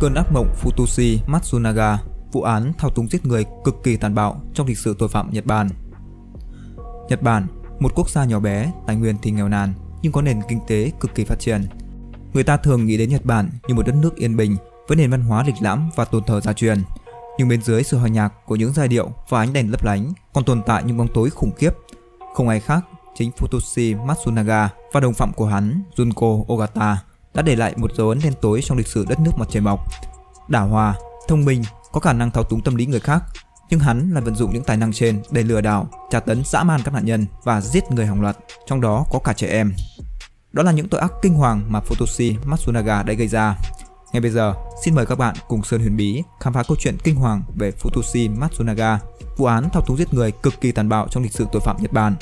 Cơn ác mộng Futoshi Matsunaga, vụ án thao túng giết người cực kỳ tàn bạo trong lịch sử tội phạm Nhật Bản. Nhật Bản, một quốc gia nhỏ bé, tài nguyên thì nghèo nàn nhưng có nền kinh tế cực kỳ phát triển. Người ta thường nghĩ đến Nhật Bản như một đất nước yên bình với nền văn hóa lịch lãm và tôn thờ gia truyền. Nhưng bên dưới sự hòa nhạc của những giai điệu và ánh đèn lấp lánh còn tồn tại những bóng tối khủng khiếp. Không ai khác, chính Futoshi Matsunaga và đồng phạm của hắn, Junko Ogata, đã để lại một dấu ấn đen tối trong lịch sử đất nước mặt trời mọc. Đảo hòa, thông minh, có khả năng thao túng tâm lý người khác, nhưng hắn lại vận dụng những tài năng trên để lừa đảo, tra tấn dã man các nạn nhân và giết người hàng loạt, trong đó có cả trẻ em. Đó là những tội ác kinh hoàng mà Futoshi Matsunaga đã gây ra. Ngay bây giờ, xin mời các bạn cùng Sơn Huyền Bí khám phá câu chuyện kinh hoàng về Futoshi Matsunaga, vụ án thao túng giết người cực kỳ tàn bạo trong lịch sử tội phạm Nhật Bản.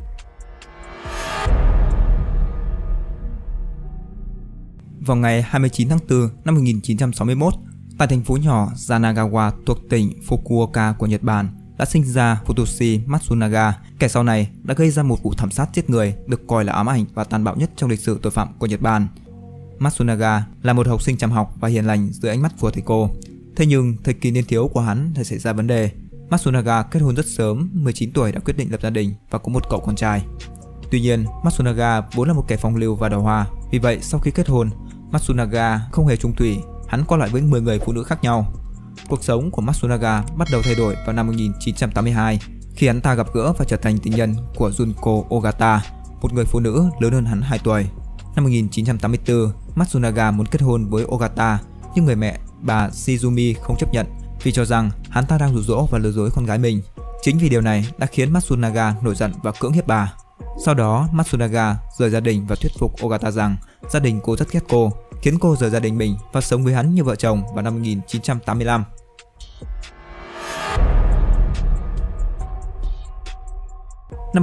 Vào ngày 29 tháng 4 năm 1961, tại thành phố nhỏ Yanagawa thuộc tỉnh Fukuoka của Nhật Bản, đã sinh ra Futoshi Matsunaga, kẻ sau này đã gây ra một vụ thảm sát giết người được coi là ám ảnh và tàn bạo nhất trong lịch sử tội phạm của Nhật Bản. Matsunaga là một học sinh chăm học và hiền lành dưới ánh mắt của thầy cô. Thế nhưng thời kỳ niên thiếu của hắn lại xảy ra vấn đề. Matsunaga kết hôn rất sớm, 19 tuổi đã quyết định lập gia đình và có một cậu con trai. Tuy nhiên, Matsunaga vốn là một kẻ phong lưu và đào hoa, vì vậy sau khi kết hôn, Matsunaga không hề chung thủy, hắn qua lại với 10 người phụ nữ khác nhau. Cuộc sống của Matsunaga bắt đầu thay đổi vào năm 1982 khi hắn ta gặp gỡ và trở thành tình nhân của Junko Ogata, một người phụ nữ lớn hơn hắn 2 tuổi. Năm 1984, Matsunaga muốn kết hôn với Ogata, nhưng người mẹ, bà Shizumi không chấp nhận vì cho rằng hắn ta đang dụ dỗ và lừa dối con gái mình. Chính vì điều này đã khiến Matsunaga nổi giận và cưỡng hiếp bà. Sau đó, Matsunaga rời gia đình và thuyết phục Ogata rằng gia đình cô rất ghét cô, khiến cô rời gia đình mình và sống với hắn như vợ chồng vào năm 1985. Năm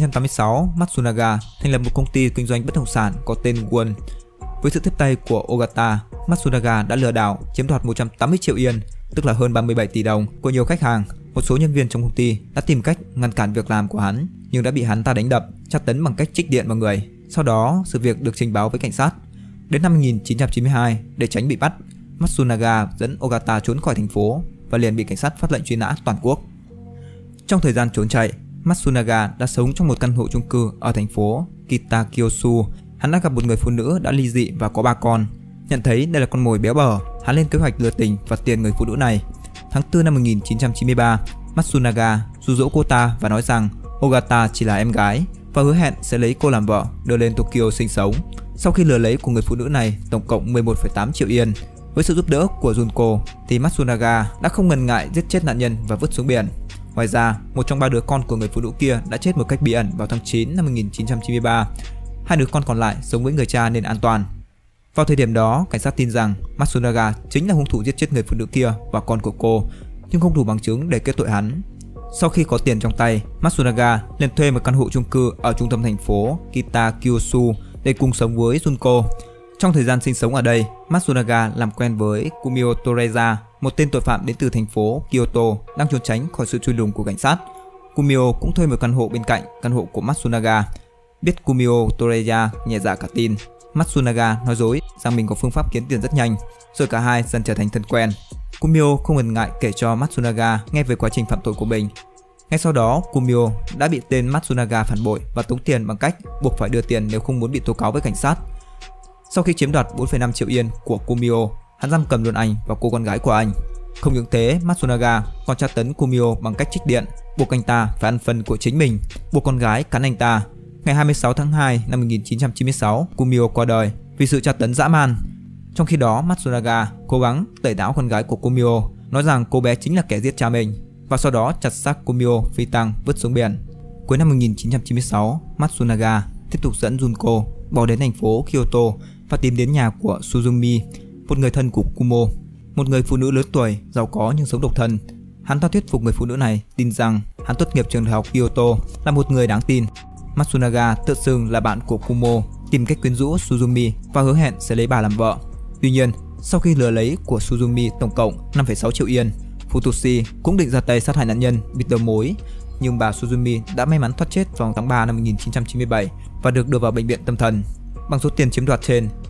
1986, Matsunaga thành lập một công ty kinh doanh bất động sản có tên Won. Với sự tiếp tay của Ogata, Matsunaga đã lừa đảo chiếm đoạt 180 triệu yên, tức là hơn 37 tỷ đồng của nhiều khách hàng. Một số nhân viên trong công ty đã tìm cách ngăn cản việc làm của hắn, nhưng đã bị hắn ta đánh đập, tra tấn bằng cách trích điện vào người. Sau đó, sự việc được trình báo với cảnh sát. Đến năm 1992, để tránh bị bắt, Matsunaga dẫn Ogata trốn khỏi thành phố và liền bị cảnh sát phát lệnh truy nã toàn quốc. Trong thời gian trốn chạy, Matsunaga đã sống trong một căn hộ chung cư ở thành phố Kitakyosu. Hắn đã gặp một người phụ nữ đã ly dị và có 3 con. Nhận thấy đây là con mồi béo bở, hắn lên kế hoạch lừa tình và tiền người phụ nữ này. Tháng 4 năm 1993, Matsunaga dụ dỗ cô ta và nói rằng Ogata chỉ là em gái và hứa hẹn sẽ lấy cô làm vợ, đưa lên Tokyo sinh sống. Sau khi lừa lấy của người phụ nữ này tổng cộng 11,8 triệu yên, với sự giúp đỡ của Junko thì Matsunaga đã không ngần ngại giết chết nạn nhân và vứt xuống biển. Ngoài ra, một trong 3 đứa con của người phụ nữ kia đã chết một cách bí ẩn vào tháng 9 năm 1993. 2 đứa con còn lại sống với người cha nên an toàn. Vào thời điểm đó, cảnh sát tin rằng Matsunaga chính là hung thủ giết chết người phụ nữ kia và con của cô, nhưng không đủ bằng chứng để kết tội hắn. Sau khi có tiền trong tay, Matsunaga liền thuê một căn hộ chung cư ở trung tâm thành phố Kitakyosu để cùng sống với Junko. Trong thời gian sinh sống ở đây, Matsunaga làm quen với Kumio Toreya, một tên tội phạm đến từ thành phố Kyoto đang trốn tránh khỏi sự truy lùng của cảnh sát. Kumio cũng thuê một căn hộ bên cạnh căn hộ của Matsunaga. Biết Kumio Toreya nhẹ dạ cả tin, Matsunaga nói dối rằng mình có phương pháp kiếm tiền rất nhanh, rồi cả hai dần trở thành thân quen. Kumio không ngần ngại kể cho Matsunaga nghe về quá trình phạm tội của mình. Ngay sau đó, Kumio đã bị tên Matsunaga phản bội và tống tiền bằng cách buộc phải đưa tiền nếu không muốn bị tố cáo với cảnh sát. Sau khi chiếm đoạt 4,5 triệu yên của Kumio, hắn giam cầm luôn anh và cô con gái của anh. Không những thế, Matsunaga còn tra tấn Kumio bằng cách trích điện, buộc anh ta phải ăn phần của chính mình, buộc con gái cắn anh ta. Ngày 26 tháng 2 năm 1996, Kumio qua đời vì sự tra tấn dã man. Trong khi đó, Matsunaga cố gắng tẩy não con gái của Kumio, nói rằng cô bé chính là kẻ giết cha mình, và sau đó chặt xác Kumio phi tang vứt xuống biển. Cuối năm 1996, Matsunaga tiếp tục dẫn Junko bỏ đến thành phố Kyoto và tìm đến nhà của Suzumi, một người thân của Kumo, một người phụ nữ lớn tuổi, giàu có nhưng sống độc thân. Hắn ta thuyết phục người phụ nữ này tin rằng hắn tốt nghiệp trường đại học Kyoto, là một người đáng tin. Matsunaga tự xưng là bạn của Kumo, tìm cách quyến rũ Suzumi và hứa hẹn sẽ lấy bà làm vợ. Tuy nhiên, sau khi lừa lấy của Suzumi tổng cộng 5,6 triệu yên, Futoshi cũng định ra tay sát hại nạn nhân bịt đầu mối, nhưng bà Suzumi đã may mắn thoát chết vào tháng 3 năm 1997 và được đưa vào bệnh viện tâm thần. Bằng số tiền chiếm đoạt trên,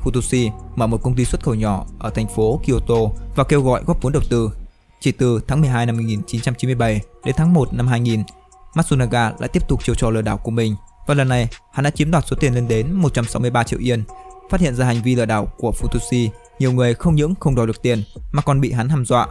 Futoshi mở một công ty xuất khẩu nhỏ ở thành phố Kyoto và kêu gọi góp vốn đầu tư. Chỉ từ tháng 12 năm 1997 đến tháng 1 năm 2000, Matsunaga lại tiếp tục chiêu trò lừa đảo của mình và lần này hắn đã chiếm đoạt số tiền lên đến 163 triệu yên. Phát hiện ra hành vi lừa đảo của Futoshi, nhiều người không những không đòi được tiền mà còn bị hắn hăm dọa.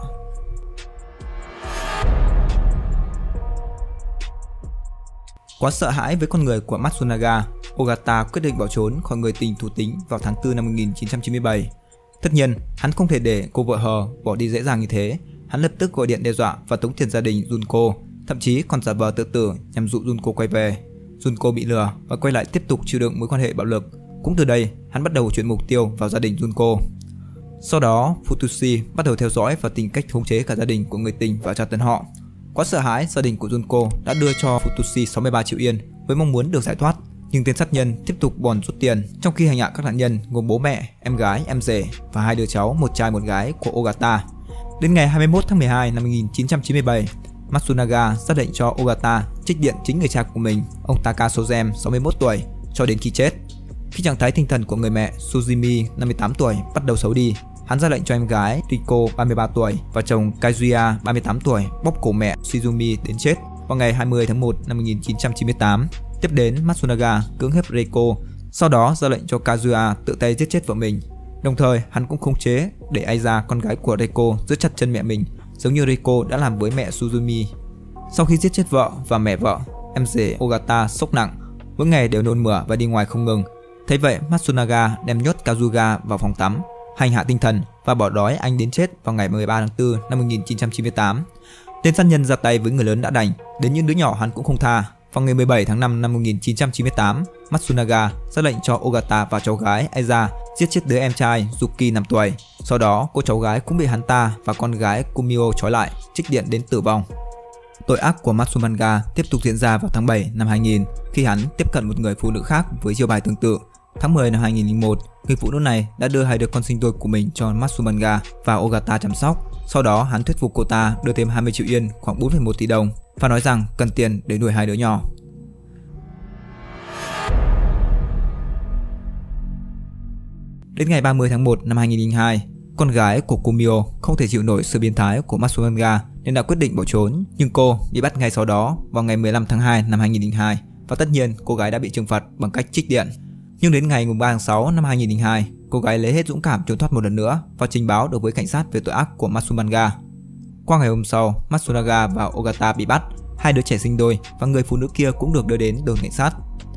Quá sợ hãi với con người của Matsunaga, Ogata quyết định bỏ trốn khỏi người tình thù tính vào tháng 4 năm 1997. Tất nhiên, hắn không thể để cô vợ hờ bỏ đi dễ dàng như thế. Hắn lập tức gọi điện đe dọa và tống tiền gia đình Junko, thậm chí còn giả vờ tự tử nhằm dụ Junko quay về. Junko bị lừa và quay lại tiếp tục chịu đựng mối quan hệ bạo lực. Cũng từ đây, hắn bắt đầu chuyển mục tiêu vào gia đình Junko. Sau đó, Futoshi bắt đầu theo dõi và tìm cách khống chế cả gia đình của người tình và tra tấn họ. Quá sợ hãi, gia đình của Junko đã đưa cho Futoshi 63 triệu yên với mong muốn được giải thoát. Nhưng tên sát nhân tiếp tục bòn rút tiền, trong khi hành hạ các nạn nhân gồm bố mẹ, em gái, em rể và hai đứa cháu, một trai một gái của Ogata. Đến ngày 21 tháng 12 năm 1997, Matsunaga ra lệnh cho Ogata trích điện chính người cha của mình, ông Taka Sozem, 61 tuổi, cho đến khi chết. Khi trạng thái tinh thần của người mẹ Suzumi, 58 tuổi, bắt đầu xấu đi, hắn ra lệnh cho em gái Riko, 33 tuổi và chồng Kazuya, 38 tuổi, bóp cổ mẹ Shizumi đến chết vào ngày 20 tháng 1 năm 1998. Tiếp đến, Matsunaga cưỡng hiếp Reiko, sau đó ra lệnh cho Kazuya tự tay giết chết vợ mình. Đồng thời, hắn cũng khống chế để Aiza, con gái của Reiko, giữ chặt chân mẹ mình, giống như Reiko đã làm với mẹ Suzumi. Sau khi giết chết vợ và mẹ vợ, em rể Ogata sốc nặng, mỗi ngày đều nôn mửa và đi ngoài không ngừng. Thấy vậy, Matsunaga đem nhốt Kazuga vào phòng tắm, hành hạ tinh thần và bỏ đói anh đến chết vào ngày 13 tháng 4 năm 1998. Tên sát nhân ra tay với người lớn đã đành, đến những đứa nhỏ hắn cũng không tha. Vào ngày 17 tháng 5 năm 1998, Matsunaga ra lệnh cho Ogata và cháu gái Aiza giết chết đứa em trai Yuki 5 tuổi. Sau đó, cô cháu gái cũng bị hắn ta và con gái Kumio trói lại, trích điện đến tử vong. Tội ác của Matsunaga tiếp tục diễn ra vào tháng 7 năm 2000 khi hắn tiếp cận một người phụ nữ khác với chiêu bài tương tự. Tháng 10 năm 2001, người phụ nữ này đã đưa hai đứa con sinh đôi của mình cho Matsunaga và Ogata chăm sóc. Sau đó, hắn thuyết phục cô ta đưa thêm 20 triệu yên, khoảng 4,1 tỷ đồng và nói rằng cần tiền để nuôi hai đứa nhỏ. Đến ngày 30 tháng 1 năm 2002, con gái của Kumio không thể chịu nổi sự biến thái của Matsunaga nên đã quyết định bỏ trốn, nhưng cô bị bắt ngay sau đó vào ngày 15 tháng 2 năm 2002 và tất nhiên cô gái đã bị trừng phạt bằng cách trích điện. Nhưng đến ngày 3 tháng 6 năm 2002, cô gái lấy hết dũng cảm trốn thoát một lần nữa và trình báo đối với cảnh sát về tội ác của Matsunaga. Qua ngày hôm sau, Matsunaga và Ogata bị bắt, hai đứa trẻ sinh đôi và người phụ nữ kia cũng được đưa đến đồn cảnh sát.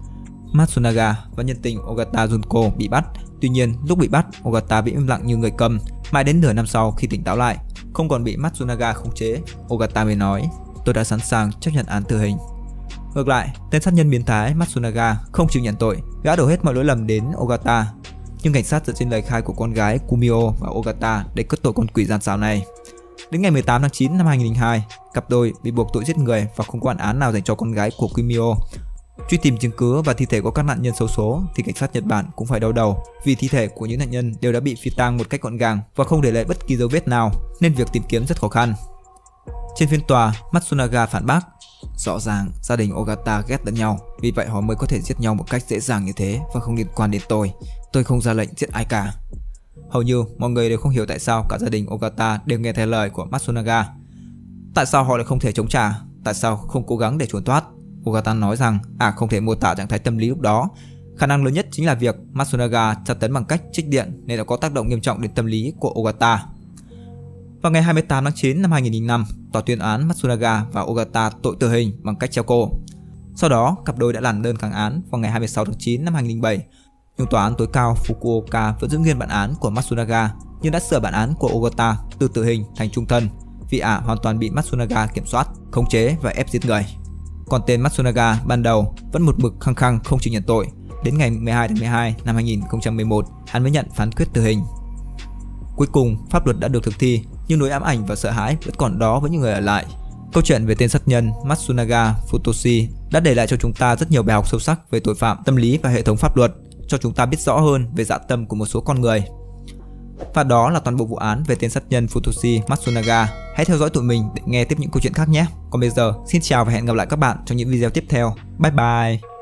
Matsunaga và nhân tình Ogata Junko bị bắt. Tuy nhiên, lúc bị bắt, Ogata bị im lặng như người câm. Mãi đến nửa năm sau khi tỉnh táo lại, không còn bị Matsunaga khống chế, Ogata mới nói: "Tôi đã sẵn sàng chấp nhận án tử hình." Ngược lại, tên sát nhân biến thái Matsunaga không chịu nhận tội, gã đổ hết mọi lỗi lầm đến Ogata. Nhưng cảnh sát dựa trên lời khai của con gái Kumio và Ogata để cất tội con quỷ gian xảo này. Đến ngày 18 tháng 9 năm 2002, cặp đôi bị buộc tội giết người và không có bản án nào dành cho con gái của Kumio. Truy tìm chứng cứ và thi thể của các nạn nhân xấu số thì cảnh sát Nhật Bản cũng phải đau đầu vì thi thể của những nạn nhân đều đã bị phi tang một cách gọn gàng và không để lại bất kỳ dấu vết nào, nên việc tìm kiếm rất khó khăn. Trên phiên tòa, Matsunaga phản bác: "Rõ ràng gia đình Ogata ghét lẫn nhau, vì vậy họ mới có thể giết nhau một cách dễ dàng như thế và không liên quan đến tôi. Tôi không ra lệnh giết ai cả." Hầu như mọi người đều không hiểu tại sao cả gia đình Ogata đều nghe theo lời của Matsunaga. Tại sao họ lại không thể chống trả? Tại sao không cố gắng để trốn thoát? Ogata nói rằng không thể mô tả trạng thái tâm lý lúc đó. Khả năng lớn nhất chính là việc Matsunaga tra tấn bằng cách trích điện nên đã có tác động nghiêm trọng đến tâm lý của Ogata. Vào ngày 28 tháng 9 năm 2005, tòa tuyên án Matsunaga và Ogata tội tử hình bằng cách treo cổ. Sau đó, cặp đôi đã làm đơn kháng án vào ngày 26 tháng 9 năm 2007. Nhưng tòa án tối cao Fukuoka vẫn giữ nguyên bản án của Matsunaga nhưng đã sửa bản án của Ogata từ tử hình thành trung thân vì hoàn toàn bị Matsunaga kiểm soát, khống chế và ép giết người. Còn tên Matsunaga ban đầu vẫn một mực khăng khăng không chịu nhận tội. Đến ngày 12 tháng 12 năm 2011, hắn mới nhận phán quyết tử hình. Cuối cùng, pháp luật đã được thực thi, nhưng nỗi ám ảnh và sợ hãi vẫn còn đó với những người ở lại. Câu chuyện về tên sát nhân Matsunaga Futoshi đã để lại cho chúng ta rất nhiều bài học sâu sắc về tội phạm, tâm lý và hệ thống pháp luật, cho chúng ta biết rõ hơn về dã tâm của một số con người. Và đó là toàn bộ vụ án về tên sát nhân Futoshi Matsunaga. Hãy theo dõi tụi mình để nghe tiếp những câu chuyện khác nhé. Còn bây giờ, xin chào và hẹn gặp lại các bạn trong những video tiếp theo. Bye bye!